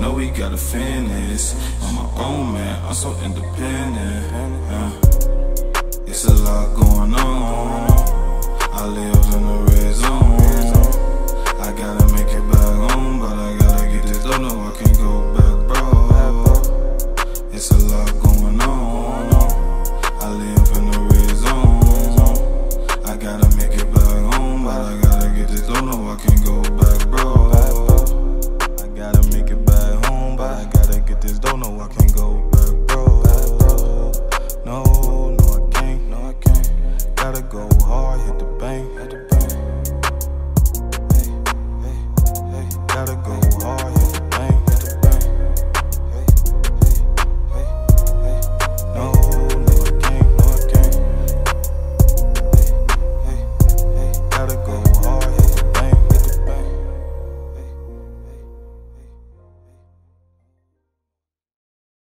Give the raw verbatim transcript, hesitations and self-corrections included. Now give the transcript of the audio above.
know we gotta finish. I'm my own man, I'm so independent. Uh, it's a lot going on. I live in the red zone. I gotta make it back home, but I gotta get this dough, no I can't go back.